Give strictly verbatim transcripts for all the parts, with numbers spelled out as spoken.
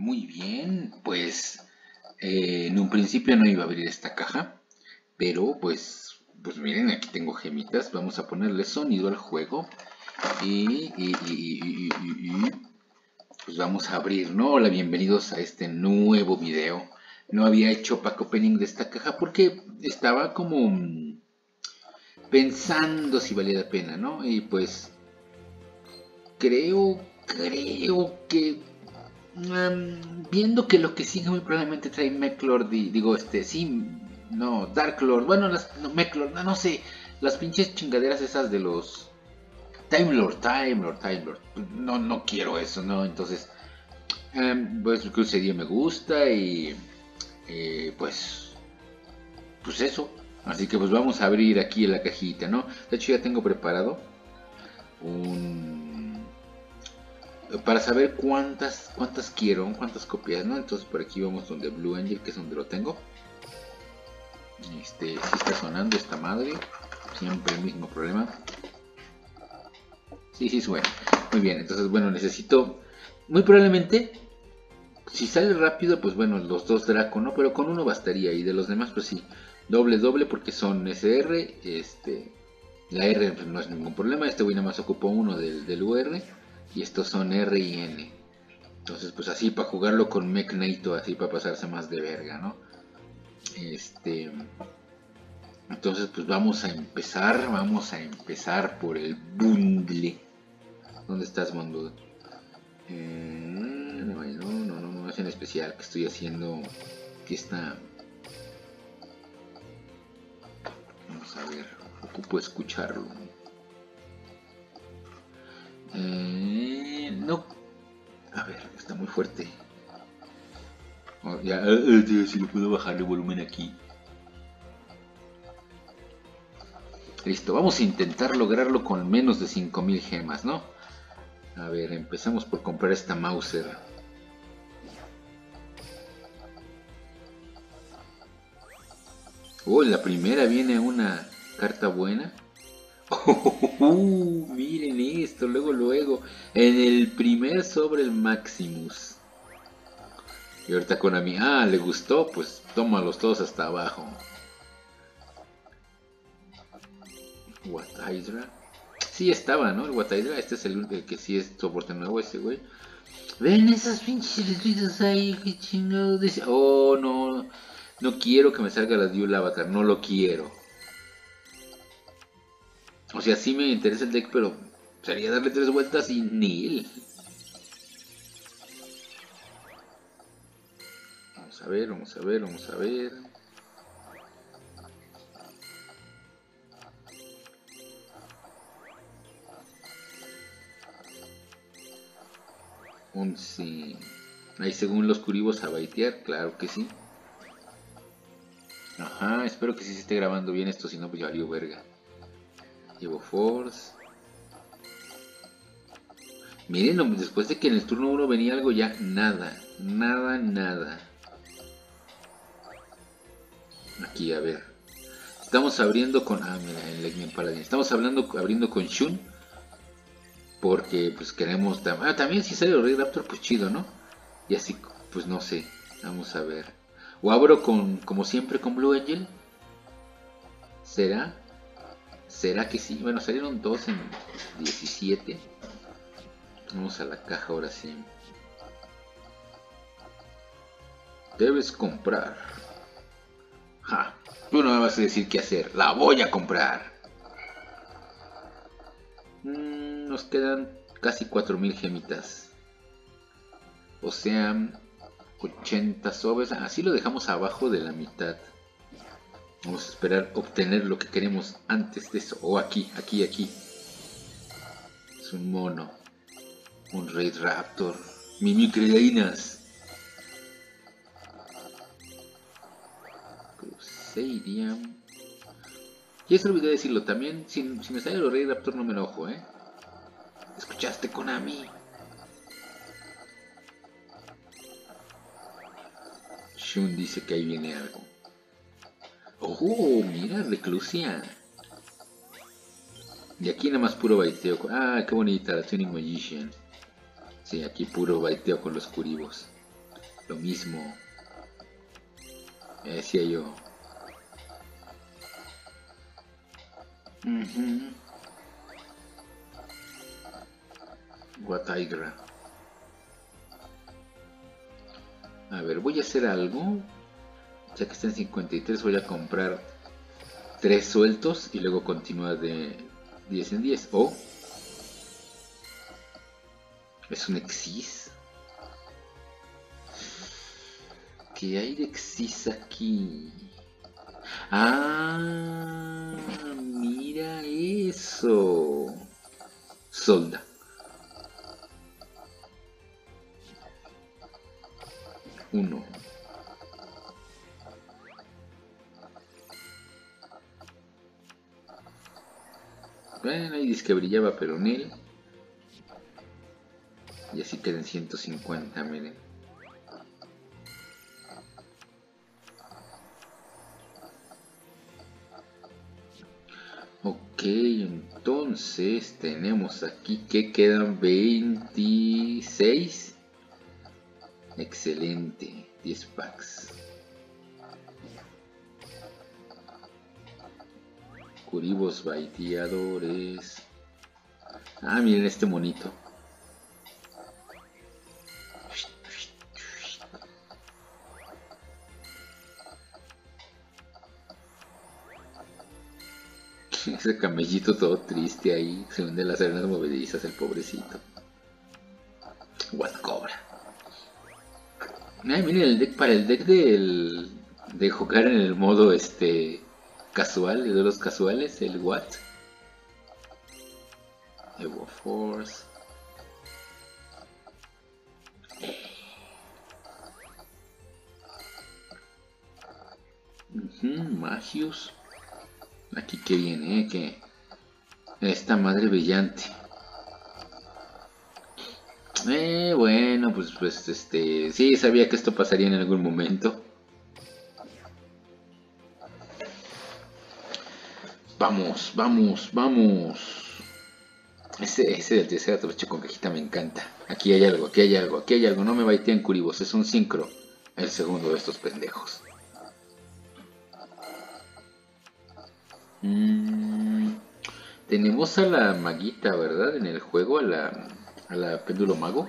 Muy bien, pues eh, en un principio no iba a abrir esta caja, pero pues, pues miren, aquí tengo gemitas. Vamos a ponerle sonido al juego y, y, y, y, y, y pues vamos a abrir, ¿no? Hola, bienvenidos a este nuevo video. No había hecho pack opening de esta caja porque estaba como mm, pensando si valía la pena, ¿no? Y pues creo, creo que Um, viendo que lo que sigue muy probablemente trae Mechlord, y digo, este, sí, no, Darklord, bueno, las, no, Mechlord, no, no sé, las pinches chingaderas esas de los Time Lord, Time Lord, Time Lord, no, no quiero eso, ¿no? Entonces, um, pues Crusadia me gusta y, eh, pues, pues eso, así que pues vamos a abrir aquí la cajita, ¿no? De hecho ya tengo preparado un para saber cuántas cuántas quiero, cuántas copias, ¿no? Entonces por aquí vamos donde Blue Angel, que es donde lo tengo. Este, sí está sonando esta madre, siempre el mismo problema. Sí, sí suena. Muy bien, entonces bueno, necesito, muy probablemente, si sale rápido, pues bueno, los dos Draco, ¿no? Pero con uno bastaría, y de los demás, pues sí, doble, doble, porque son S R, este, la R pues, no es ningún problema, este güey nada más ocupó uno del, del U R, y estos son R y N. Entonces, pues así para jugarlo con Meknaito, así para pasarse más de verga, ¿no? Este. Entonces, pues vamos a empezar. Vamos a empezar por el bundle. ¿Dónde estás, Mondo? Eh, no, no, no, no, no es en especial que estoy haciendo. Aquí está. Vamos a ver. Ocupo escucharlo. Eh, no. A ver, está muy fuerte. Oh, ya, eh, eh, si le puedo bajar el volumen aquí. Listo, vamos a intentar lograrlo con menos de cinco mil gemas, ¿no? A ver, empezamos por comprar esta Mauser. Oh, en la primera viene una carta buena. Oh, miren esto, luego, luego. En el primer sobre el Maximus. Y ahorita con a mí, ah, le gustó, pues tómalos todos hasta abajo. What Hydra. Sí estaba, ¿no? El What Hydra, este es el único que sí es soporte nuevo, ese güey. Ven esas pinches letritas ahí, qué chingado dice. Oh, no. No quiero que me salga la Dual Avatar, no lo quiero. O sea, sí me interesa el deck, pero sería darle tres vueltas y nil. Vamos a ver, vamos a ver, vamos a ver. once. Ahí según los curibos a baitear, claro que sí. Ajá, espero que sí se esté grabando bien esto, si no pues ya valió verga. Llevo Force. Miren, después de que en el turno uno venía algo ya, nada, nada, nada. Aquí, a ver. Estamos abriendo con... Ah, mira, en Legend Paladin. Estamos hablando, abriendo con Shun. Porque pues queremos... Ah, también si sale el Rey Raptor, pues chido, ¿no? Y así, pues no sé. Vamos a ver. O abro con, como siempre, con Blue Angel. ¿Será? ¿Será que sí? Bueno, salieron dos en diecisiete. Vamos a la caja ahora sí. Debes comprar. Ja, tú no me vas a decir qué hacer. La voy a comprar. Mm, nos quedan casi cuatro mil gemitas. O sea, ochenta sobres. Así lo dejamos abajo de la mitad. Vamos a esperar obtener lo que queremos antes de eso. O oh, aquí, aquí, aquí. Es un mono. Un Rey Raptor. Mimicredainas. Crusadia. Y eso olvidé decirlo también. Si, si me sale el Rey Raptor no me enojo, ¿eh? ¿Escuchaste, Konami? Shun dice que ahí viene algo. Oh, mira, reclusia. Y aquí nada más puro baiteo. Ah, qué bonita, la Tuning Magician. Sí, aquí puro baiteo con los curibos. Lo mismo. Me decía yo. Uh-huh. Guataigra. A ver, voy a hacer algo. Ya que está en cincuenta y tres, voy a comprar tres sueltos y luego continuar de diez en diez. O oh, es un Exis. ¿Qué hay de Exis aquí? Ah, mira eso. Solda. Uno. Bueno, ahí dice que brillaba, pero en él. Y así quedan ciento cincuenta, miren. Ok, entonces tenemos aquí que quedan veintiséis. Excelente, diez packs. Curibos baiteadores. Ah, miren este monito. Ese camellito todo triste ahí. Se hunde en las arenas movedizas el pobrecito. What cobra. Ah, miren el deck para el deck del, de jugar en el modo este casual, de los casuales, el What. Evo Force. Uh-huh, Magius. Aquí que viene, ¿eh? Que esta madre brillante. Eh, bueno, pues, pues, este, sí, sabía que esto pasaría en algún momento. Vamos, vamos, vamos. Ese, ese del tercer hecho con cajita me encanta. Aquí hay algo, aquí hay algo, aquí hay algo. No me baitean curibos, es un sincro. El segundo de estos pendejos. Mm, tenemos a la maguita, ¿verdad? En el juego, a la, a la péndulo mago.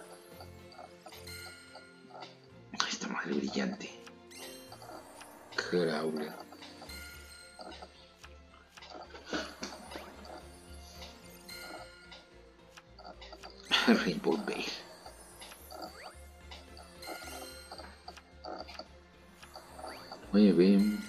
Esta madre brillante. Crowler. Rainbow Veil. Muy bien.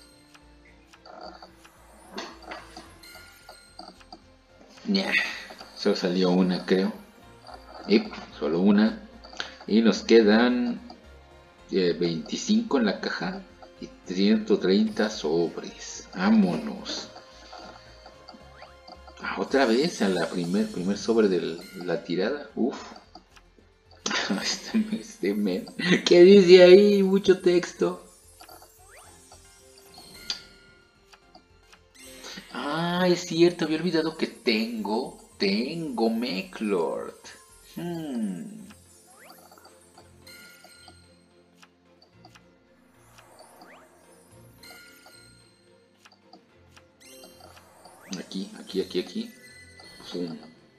Nah, solo salió una, creo. Y solo una. Y nos quedan eh, veinticinco en la caja y ciento treinta sobres. Vámonos. Ah, otra vez a la primer, primer sobre de la tirada. Uf. Este, este men. ¿Qué dice ahí? Mucho texto. Ah, es cierto, había olvidado que tengo. Tengo Mechlord. Hmm. Aquí, aquí, aquí, aquí. Pum.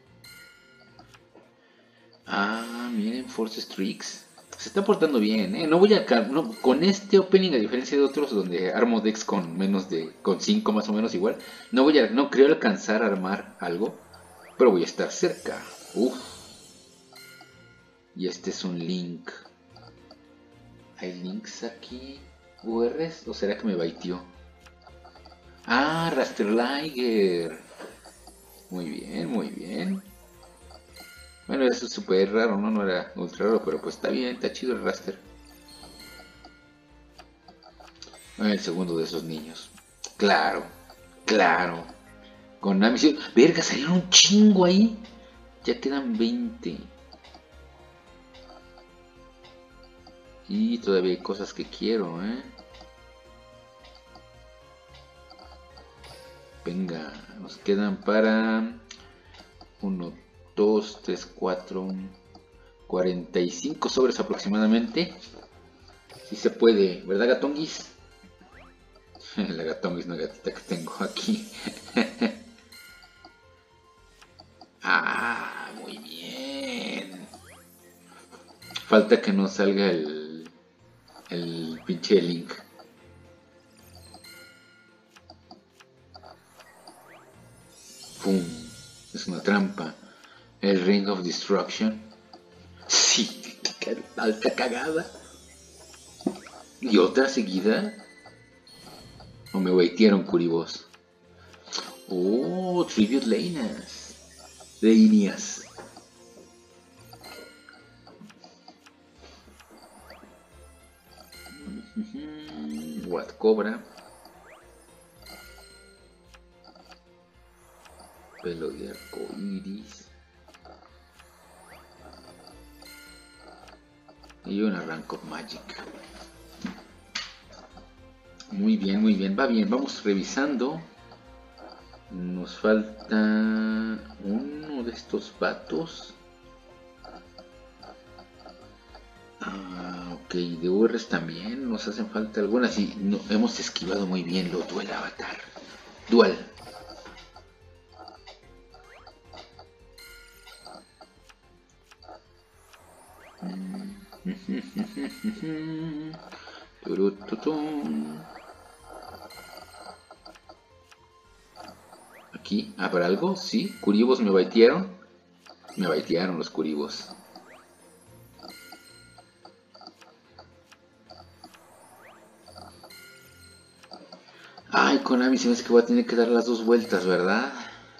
Ah, miren, Force Strix. Se está portando bien, ¿eh? No voy a... No, con este opening, a diferencia de otros donde armo decks con menos de... Con cinco más o menos igual. No voy a... No creo alcanzar a armar algo. Pero voy a estar cerca. Uf. Y este es un Link. ¿Hay links aquí? ¿U Rs? ¿O será que me baitió? Ah, Rasterliger. Muy bien, muy bien. Bueno, eso es súper raro, ¿no? No era ultra raro, pero pues está bien, está chido el raster. El segundo de esos niños. Claro, claro. Con la misión. Verga, salieron un chingo ahí. Ya quedan veinte. Y todavía hay cosas que quiero, ¿eh? Venga, nos quedan para... uno, dos, tres, cuatro, cuarenta y cinco sobres aproximadamente. Si se puede, ¿verdad, Gatonguis? La Gatonguis, una gatita que tengo aquí. Ah, muy bien. Falta que no salga el, el pinche Link. Pum. Es una trampa. El Ring of Destruction. Sí, qué alta cagada. ¿Y otra seguida? ¿O me baitearon, curibos? Oh, Tribute Leinas. Leinias. What Cobra. Pelo de arco iris. Y una Rank of Magic. Muy bien, muy bien, va bien, vamos revisando. Nos falta uno de estos vatos. Ah, ok, de U Rs también nos hacen falta algunas y no, hemos esquivado muy bien los Duel Avatar. Dual. Aquí, ¿habrá algo? Sí, curibos me baitearon. Me baitearon los curibos. Ay, Konami, se me hace que voy a tener que dar las dos vueltas, ¿verdad?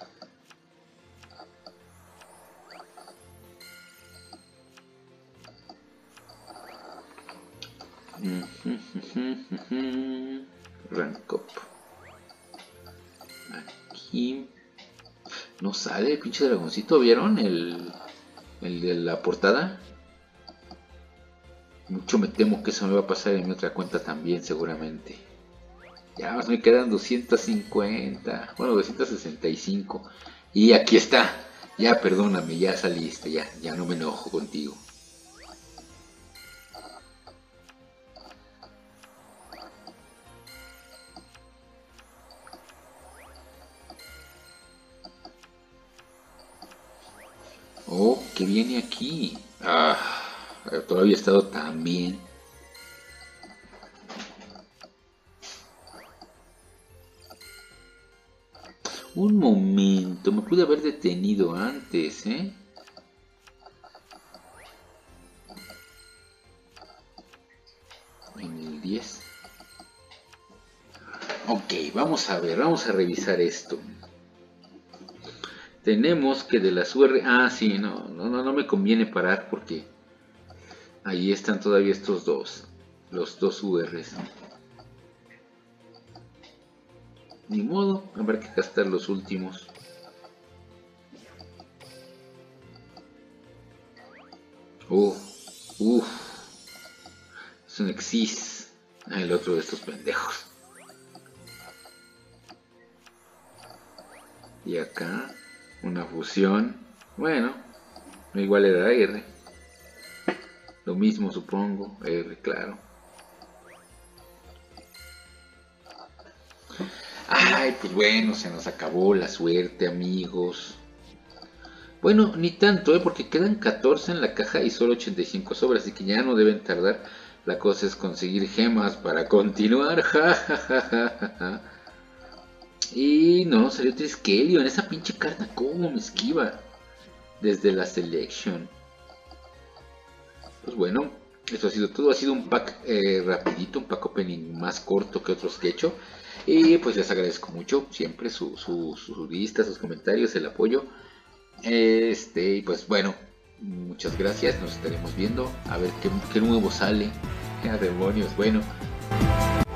Rank up. Aquí no sale el pinche dragoncito. ¿Vieron el, el de la portada? Mucho me temo que eso me va a pasar en mi otra cuenta también, seguramente. Ya más me quedan doscientos cincuenta. Bueno, doscientos sesenta y cinco. Y aquí está. Ya perdóname, ya saliste. Ya, ya no me enojo contigo. Oh, ¿qué viene aquí? Ah, todavía he estado tan bien. Un momento, me pude haber detenido antes, ¿eh? En el diez. Ok, vamos a ver, vamos a revisar esto. Tenemos que de las U R... Ah, sí, no, no, no, no me conviene parar porque ahí están todavía estos dos. Los dos U Rs. Ni modo, habrá que gastar los últimos. Uff, uff. Es un Exis. Ah, el otro de estos pendejos. Y acá, una fusión. Bueno, igual era R. Lo mismo supongo, R, claro. Ay, pues bueno, se nos acabó la suerte, amigos. Bueno, ni tanto, ¿eh? Porque quedan catorce en la caja y solo ochenta y cinco sobres, así que ya no deben tardar. La cosa es conseguir gemas para continuar. Ja, ja, ja, ja, ja. Y no, salió Triskelion. Esa pinche carta, ¿cómo me esquiva? Desde la Selection. Pues bueno, eso ha sido todo. Ha sido un pack eh, rapidito, un pack opening más corto que otros que he hecho. Y pues les agradezco mucho siempre su, su, sus vistas, sus comentarios, el apoyo. Este, y pues bueno, muchas gracias. Nos estaremos viendo. A ver qué, qué nuevo sale. ¡Ah, demonios! Bueno.